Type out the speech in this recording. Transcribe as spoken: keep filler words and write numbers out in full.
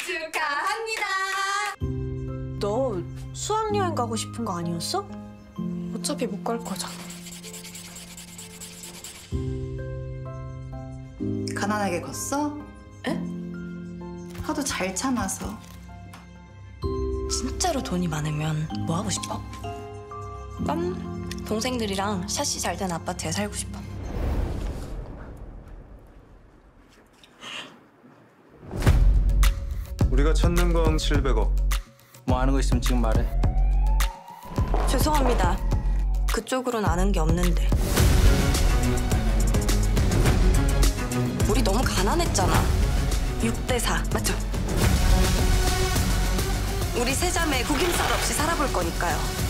축하합니다. 너 수학여행 가고 싶은 거 아니었어? 어차피 못 갈 거잖아. 가난하게 컸어? 에? 하도 잘 참아서. 진짜로 돈이 많으면 뭐 하고 싶어? 난 동생들이랑 샷시 잘 된 아파트에 살고 싶어. 우리가 찾는 건 칠백억. 뭐 아는 거 있으면 지금 말해. 죄송합니다. 그쪽으로는 아는 게 없는데. 우리 너무 가난했잖아. 육 대 사, 맞죠? 우리 세 자매 구김살 없이 살아볼 거니까요.